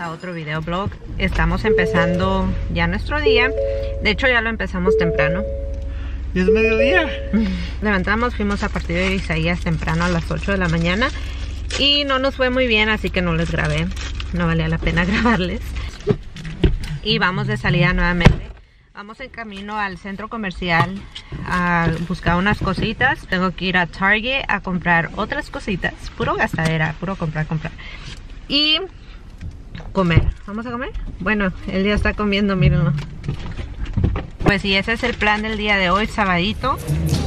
a otro video blog. Estamos empezando ya nuestro día. De hecho ya lo empezamos temprano. ¿Y es mediodía? Levantamos, fuimos a partir de Isaías temprano a las 8 de la mañana. Y no nos fue muy bien, así que no les grabé. No valía la pena grabarles. Y vamos de salida nuevamente. Vamos en camino al centro comercial a buscar unas cositas. Tengo que ir a Target a comprar otras cositas. Puro gastadera, puro comprar. Y comer. ¿Vamos a comer? Bueno, él ya está comiendo, mírenlo. Pues sí, ese es el plan del día de hoy, sabadito.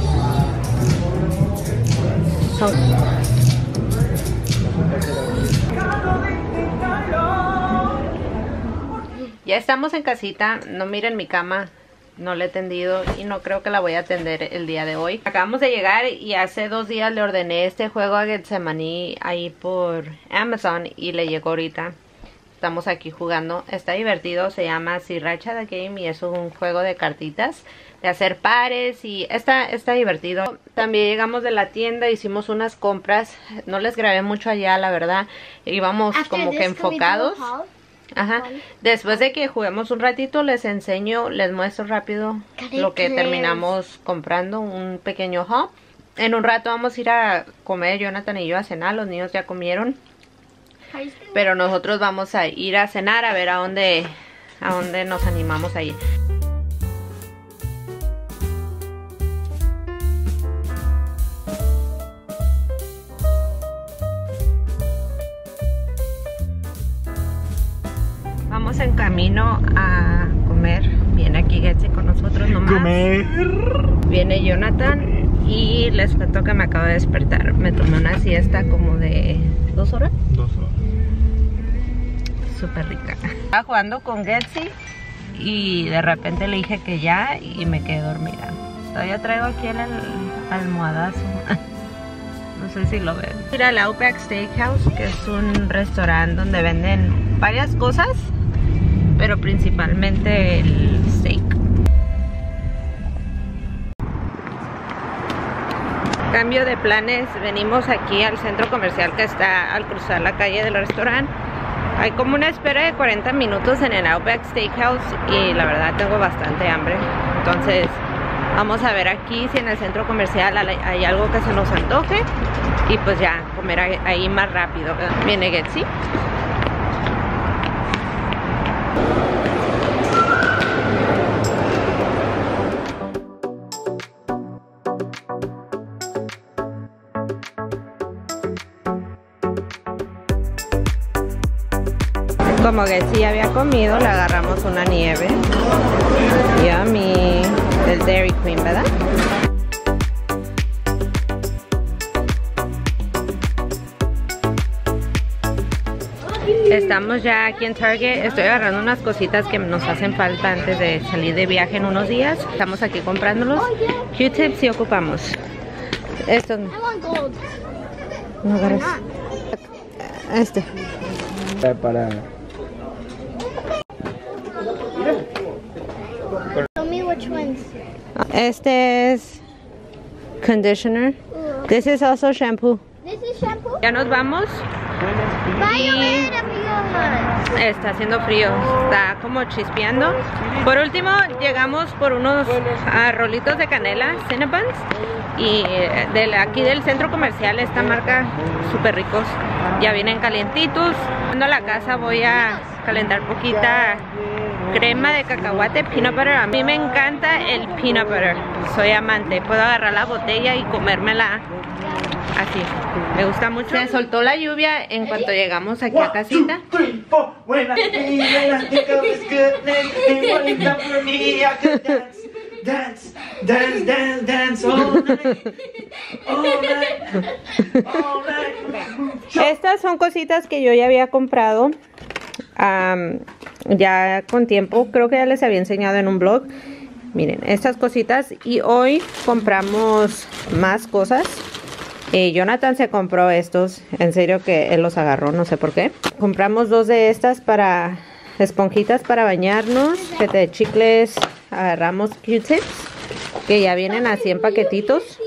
Ya estamos en casita. No miren mi cama, no la he tendido y no creo que la voy a atender el día de hoy. Acabamos de llegar y hace 2 días le ordené este juego a Getsemaní ahí por Amazon y le llegó ahorita. Estamos aquí jugando, está divertido, se llama Sriracha the Game y es un juego de cartitas, de hacer pares y está divertido. También llegamos de la tienda, hicimos unas compras, no les grabé mucho allá la verdad, íbamos como que enfocados. Ajá. Después de que juguemos un ratito les muestro rápido lo que terminamos comprando, un pequeño haul. En un rato vamos a ir a comer, Jonathan y yo a cenar, los niños ya comieron. Pero nosotros vamos a ir a cenar a ver a dónde nos animamos a ir. Vamos en camino a comer. Viene aquí Getsi con nosotros nomás. Comer. Viene Jonathan y les cuento que me acabo de despertar. Me tomé una siesta como de 2 horas. 2 horas. Súper rica. Estaba jugando con Getsi y de repente le dije que ya y me quedé dormida. Todavía traigo aquí el almohadazo. No sé si lo ven. Ir al Outback Steakhouse, que es un restaurante donde venden varias cosas, pero principalmente el steak. Cambio de planes, venimos aquí al centro comercial que está al cruzar la calle del restaurante. Hay como una espera de 40 minutos en el Outback Steakhouse y la verdad tengo bastante hambre. Entonces vamos a ver aquí si en el centro comercial hay algo que se nos antoje y pues ya comer ahí más rápido. Viene Getsi. Como Getsi ya había comido, le agarramos una nieve. Yummy. Del Dairy Queen, ¿verdad? Estamos ya aquí en Target. Estoy agarrando unas cositas que nos hacen falta antes de salir de viaje en unos días. Estamos aquí comprándolos. Q-tips sí ocupamos. Estos no. No agarras. Este. Para... Este es conditioner. This is also shampoo. This is shampoo. Ya nos vamos. Y está haciendo frío, está como chispeando. Por último llegamos por unos rolitos de canela, Cinnabons. Y aquí del centro comercial, esta marca, súper ricos. Ya vienen calientitos. Cuando a la casa voy a calentar poquita crema de cacahuate, peanut butter. A mí me encanta el peanut butter, soy amante. Puedo agarrar la botella y comérmela así, me gusta mucho. Se soltó la lluvia en cuanto llegamos aquí a casita. Dance, dance, dance, dance all night, all night, all night. Estas son cositas que yo ya había comprado ya con tiempo, creo que ya les había enseñado en un blog. Miren, estas cositas, y hoy compramos más cosas. Jonathan se compró estos, en serio que él los agarró, no sé por qué. Compramos 2 de estas para esponjitas para bañarnos, fete de chicles, agarramos Q-tips que ya vienen así en paquetitos,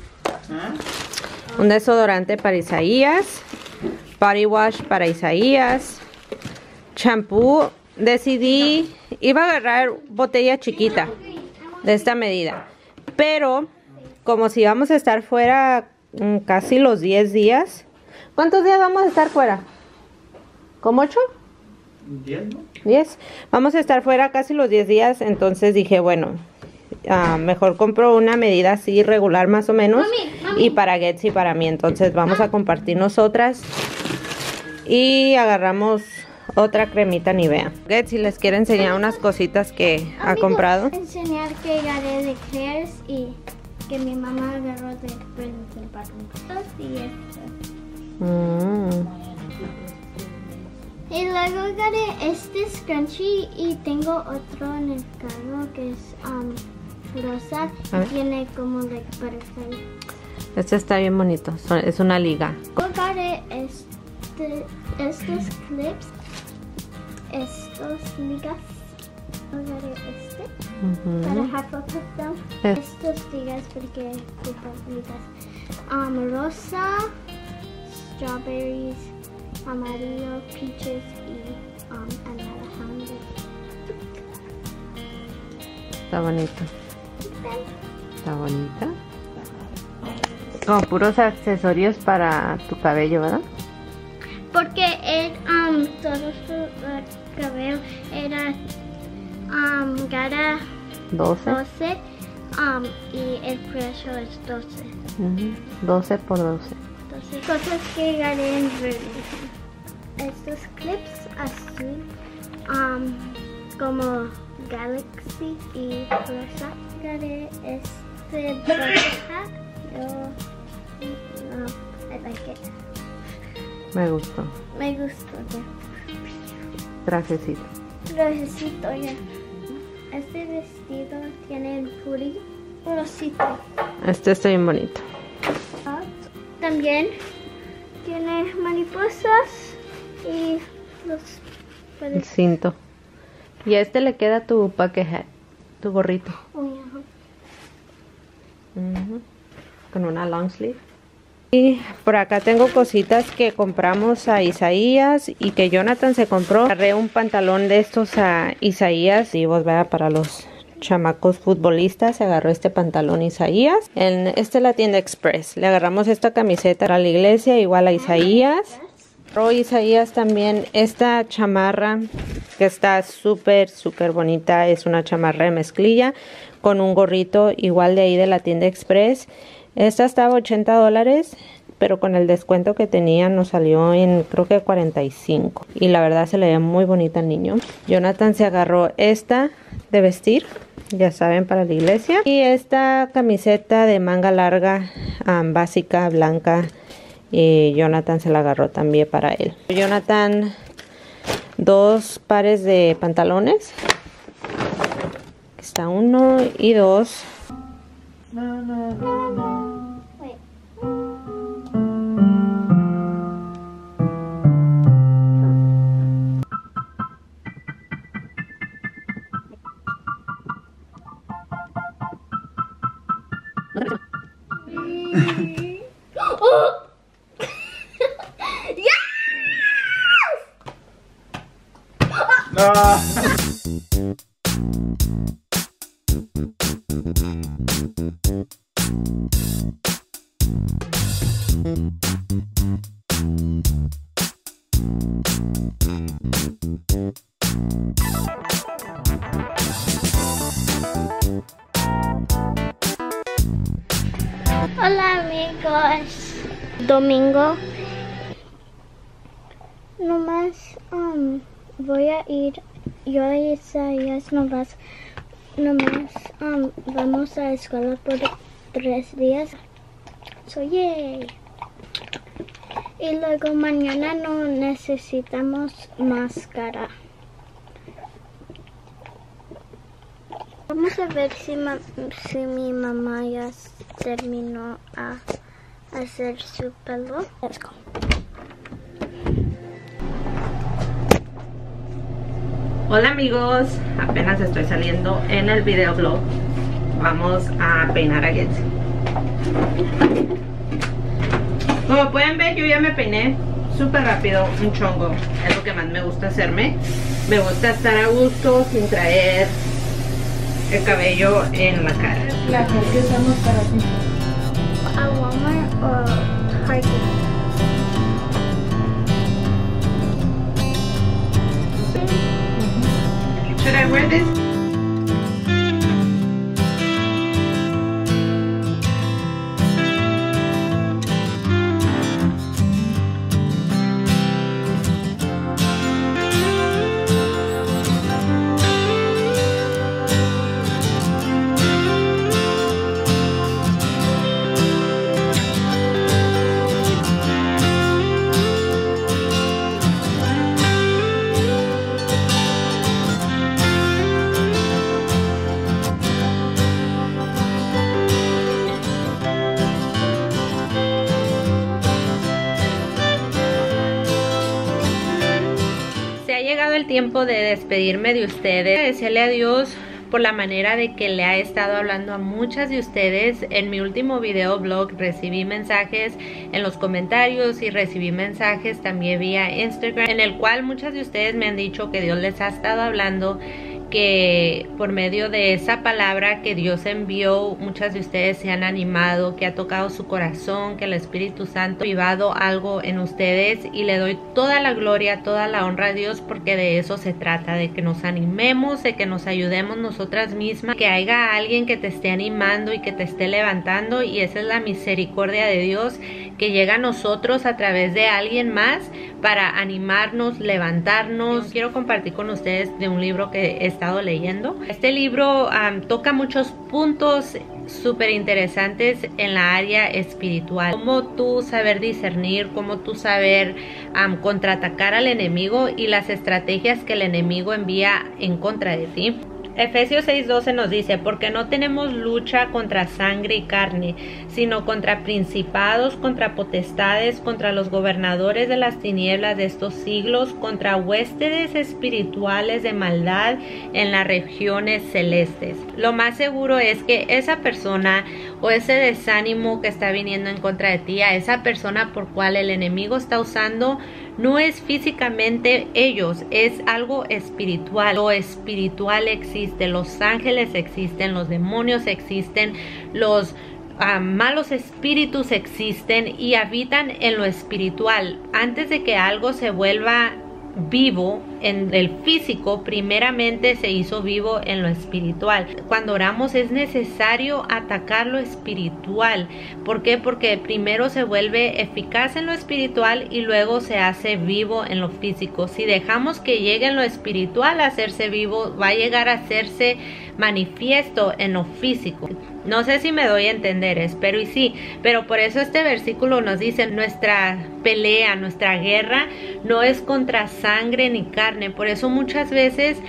un desodorante para Isaías, body wash para Isaías, champú. Decidí, iba a agarrar botella chiquita de esta medida, pero como si vamos a estar fuera casi los 10 días. ¿Cuántos días vamos a estar fuera? ¿Como 8? 10, ¿no? 10. Vamos a estar fuera casi los 10 días, entonces dije, bueno, mejor compro una medida así regular más o menos. Mami. Y para Gets y para mí, entonces vamos a compartir nosotras y agarramos otra cremita Nivea. Getsy les quiere enseñar unas cositas que ha comprado. Enseñar que agarré de Claire's y que mi mamá agarró de Friends del Barrio. Y esto. Y luego agarré este scrunchie y tengo otro en el carro que es rosa. Tiene como like butterfly. Este está bien bonito. Es una liga. Agarré estos clips. Estos ligas, agarré para half of them. Estos ligas porque ocupo ligas. Rosa, strawberries, amarillo, peaches y naranja. Está bonito. Está bonita. Como puros accesorios para tu cabello, ¿verdad? Porque todo su cabello era gara 12 y el precio es 12. 12 por 12. 12 cosas que gané en verde. Estos clips azul como Galaxy y rosa. Gané este bucket hat. I like it. Me gustó. Me gustó ya. Trajecito. Trajecito ya. Este vestido tiene el puri rosita. Este está bien bonito. También tiene mariposas y el cinto. Y a este le queda tu bucket hat, tu gorrito. Con una long sleeve. Y por acá tengo cositas que compramos a Isaías y que Jonathan se compró. Agarré un pantalón de estos a Isaías y vos vea para los chamacos futbolistas. Se agarró este pantalón Isaías. Esta es la tienda Express. Le agarramos esta camiseta para la iglesia igual a Isaías. Agarró Isaías también esta chamarra que está súper bonita. Es una chamarra de mezclilla con un gorrito igual de ahí de la tienda Express. Esta estaba $80, pero con el descuento que tenía nos salió en creo que 45. Y la verdad se le ve muy bonita al niño. Jonathan se agarró esta de vestir, ya saben, para la iglesia. Y esta camiseta de manga larga, básica, blanca. Y Jonathan se la agarró también para él. Jonathan, 2 pares de pantalones. Aquí está 1 y 2. Hola amigos, domingo. Nomás voy a ir, yo y Isaías nomás vamos a la escuela por 3 días. So yay. Y luego mañana no necesitamos máscara. Vamos a ver si mi mamá ya terminó a hacer su pelo. Let's go. Hola amigos, apenas estoy saliendo en el videoblog. Vamos a peinar a Getsy. Como pueden ver, yo ya me peiné súper rápido, un chongo. Es lo que más me gusta hacerme. Me gusta estar a gusto sin traer el cabello en la cara. La que usamos para ti. ¿A Walmart o Target? Should I wear this? El tiempo de despedirme de ustedes, agradecerle a Dios por la manera de que le ha estado hablando a muchas de ustedes. En mi último video blog recibí mensajes en los comentarios y recibí mensajes también vía Instagram, en el cual muchas de ustedes me han dicho que Dios les ha estado hablando, que por medio de esa palabra que Dios envió, muchas de ustedes se han animado, que ha tocado su corazón, que el Espíritu Santo ha avivado algo en ustedes, y le doy toda la gloria, toda la honra a Dios, porque de eso se trata, de que nos animemos, de que nos ayudemos nosotras mismas, que haya alguien que te esté animando y que te esté levantando, y esa es la misericordia de Dios que llega a nosotros a través de alguien más para animarnos, levantarnos. Quiero compartir con ustedes de un libro que he estado leyendo. Este libro toca muchos puntos súper interesantes en la área espiritual. Cómo tú saber discernir, cómo tú saber contraatacar al enemigo y las estrategias que el enemigo envía en contra de ti. Efesios 6:12 nos dice: porque no tenemos lucha contra sangre y carne, sino contra principados, contra potestades, contra los gobernadores de las tinieblas de estos siglos, contra huéspedes espirituales de maldad en las regiones celestes. Lo más seguro es que esa persona o ese desánimo que está viniendo en contra de ti, a esa persona por cual el enemigo está usando, no es físicamente ellos, es algo espiritual. Lo espiritual existe, los ángeles existen, los demonios existen, los malos espíritus existen y habitan en lo espiritual. Antes de que algo se vuelva vivo en el físico, primeramente se hizo vivo en lo espiritual. Cuando oramos es necesario atacar lo espiritual. ¿Por qué? Porque primero se vuelve eficaz en lo espiritual y luego se hace vivo en lo físico. Si dejamos que llegue en lo espiritual a hacerse vivo, va a llegar a hacerse manifiesto en lo físico. No sé si me doy a entender, espero y sí, pero por eso este versículo nos dice: nuestra pelea, nuestra guerra no es contra sangre ni carne. Por eso muchas veces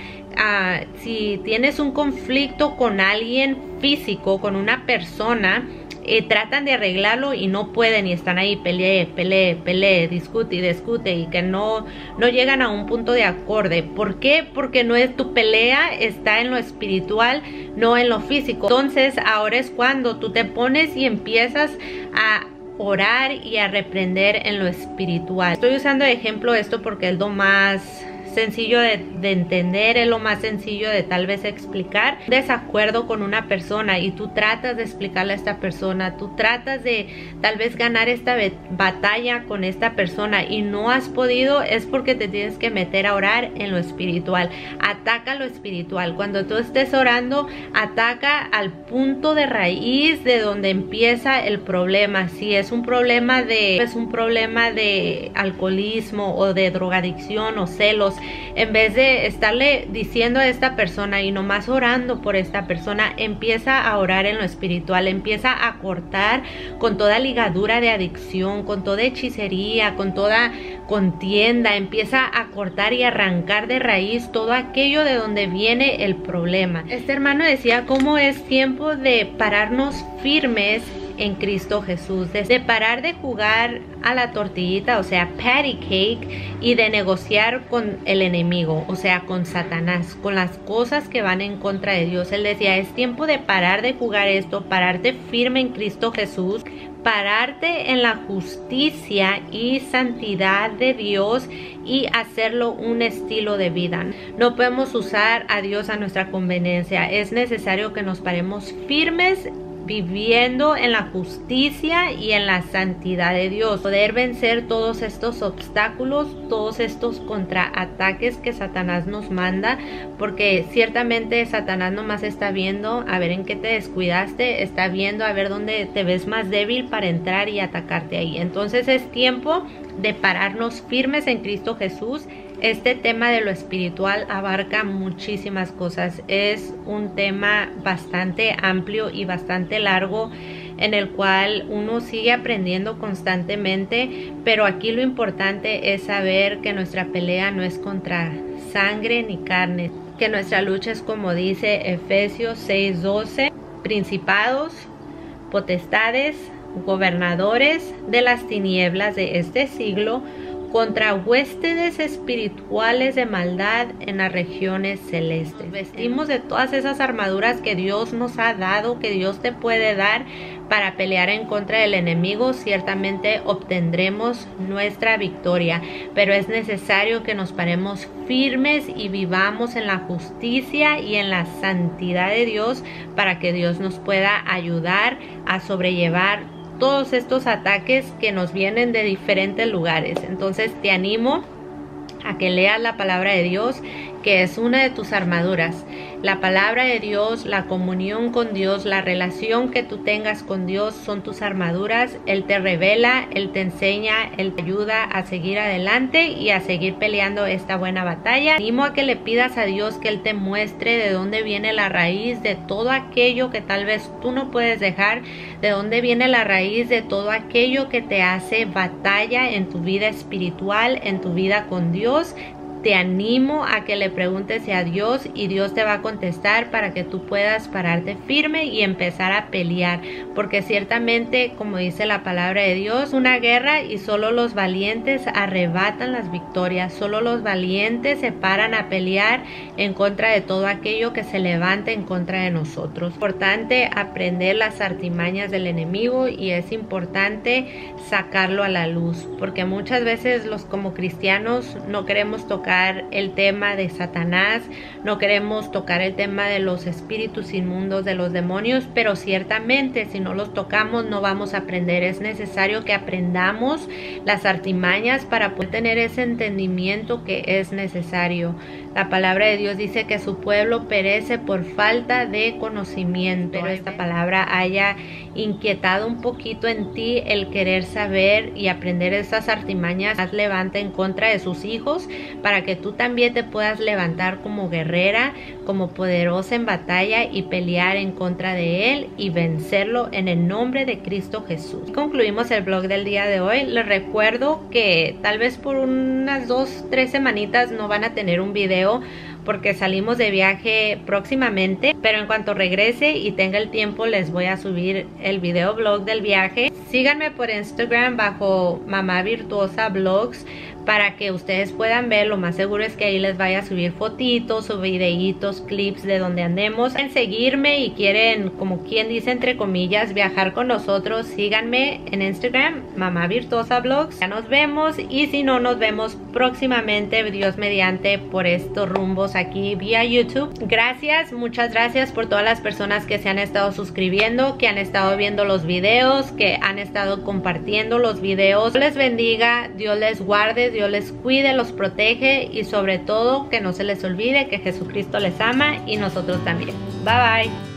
si tienes un conflicto con alguien físico, con una persona, tratan de arreglarlo y no pueden, y están ahí pelee, discute y que no llegan a un punto de acorde. ¿Por qué? Porque no es tu pelea, está en lo espiritual, no en lo físico. Entonces ahora es cuando tú te pones y empiezas a orar y a reprender en lo espiritual. Estoy usando de ejemplo esto porque es lo más sencillo de entender, es lo más sencillo de tal vez explicar. Desacuerdo con una persona y tú tratas de explicarle a esta persona, tú tratas de tal vez ganar esta batalla con esta persona y no has podido, es porque te tienes que meter a orar en lo espiritual. Ataca lo espiritual. Cuando tú estés orando, ataca al punto de raíz de donde empieza el problema. Si es un problema de alcoholismo o de drogadicción o celos, en vez de estarle diciendo a esta persona y nomás orando por esta persona, empieza a orar en lo espiritual, empieza a cortar con toda ligadura de adicción, con toda hechicería, con toda contienda, empieza a cortar y arrancar de raíz todo aquello de donde viene el problema. Este hermano decía cómo es tiempo de pararnos firmes en Cristo Jesús, de parar de jugar a la tortillita, o sea, patty cake, y de negociar con el enemigo, o sea, con Satanás, con las cosas que van en contra de Dios. Él decía, es tiempo de parar de jugar esto, pararte firme en Cristo Jesús, pararte en la justicia y santidad de Dios y hacerlo un estilo de vida. No podemos usar a Dios a nuestra conveniencia. Es necesario que nos paremos firmes viviendo en la justicia y en la santidad de Dios, poder vencer todos estos obstáculos, todos estos contraataques que Satanás nos manda, porque ciertamente Satanás nomás está viendo a ver en qué te descuidaste, está viendo a ver dónde te ves más débil para entrar y atacarte ahí. Entonces es tiempo de pararnos firmes en Cristo Jesús. Este tema de lo espiritual abarca muchísimas cosas. Es un tema bastante amplio y bastante largo, en el cual uno sigue aprendiendo constantemente, pero aquí lo importante es saber que nuestra pelea no es contra sangre ni carne, que nuestra lucha es, como dice Efesios 6:12, principados, potestades, gobernadores de las tinieblas de este siglo, contra huéspedes espirituales de maldad en las regiones celestes. Vestimos de todas esas armaduras que Dios nos ha dado, que Dios te puede dar para pelear en contra del enemigo. Ciertamente obtendremos nuestra victoria, pero es necesario que nos paremos firmes y vivamos en la justicia y en la santidad de Dios, para que Dios nos pueda ayudar a sobrellevar todos estos ataques que nos vienen de diferentes lugares. Entonces te animo a que leas la palabra de Dios, que es una de tus armaduras. La palabra de Dios, la comunión con Dios, la relación que tú tengas con Dios son tus armaduras. Él te revela, Él te enseña, Él te ayuda a seguir adelante y a seguir peleando esta buena batalla. Te animo a que le pidas a Dios que Él te muestre de dónde viene la raíz de todo aquello que tal vez tú no puedes dejar, de dónde viene la raíz de todo aquello que te hace batalla en tu vida espiritual, en tu vida con Dios. Te animo a que le preguntes a Dios y Dios te va a contestar, para que tú puedas pararte firme y empezar a pelear, porque ciertamente, como dice la palabra de Dios, una guerra y solo los valientes arrebatan las victorias. Solo los valientes se paran a pelear en contra de todo aquello que se levanta en contra de nosotros. Es importante aprender las artimañas del enemigo y es importante sacarlo a la luz, porque muchas veces como cristianos no queremos tocar el tema de Satanás, no queremos tocar el tema de los espíritus inmundos, de los demonios, pero ciertamente si no los tocamos no vamos a aprender. Es necesario que aprendamos las artimañas para poder tener ese entendimiento que es necesario. La palabra de Dios dice que su pueblo perece por falta de conocimiento. Pero esta palabra haya inquietado un poquito en ti el querer saber y aprender esas artimañas, levanta en contra de sus hijos, para que tú también te puedas levantar como guerrera, como poderosa en batalla y pelear en contra de él y vencerlo en el nombre de Cristo Jesús. Y concluimos el vlog del día de hoy. Les recuerdo que tal vez por unas 2-3 semanitas no van a tener un video, porque salimos de viaje próximamente, pero en cuanto regrese y tenga el tiempo les voy a subir el video blog del viaje. Síganme por Instagram bajo Mamá Virtuosa Vlogs, para que ustedes puedan ver. Lo más seguro es que ahí les vaya a subir fotitos o videitos, clips de donde andemos. En seguirme y quieren, como quien dice entre comillas, viajar con nosotros, síganme en Instagram, Mamá Virtuosa Vlogs. Ya nos vemos, y si no, nos vemos próximamente, Dios mediante, por estos rumbos aquí vía YouTube. Gracias, muchas gracias por todas las personas que se han estado suscribiendo, que han estado viendo los videos, que han estado compartiendo los videos. Dios les bendiga, Dios les guarde, Dios les cuide, los protege, y sobre todo que no se les olvide que Jesucristo les ama y nosotros también. Bye bye.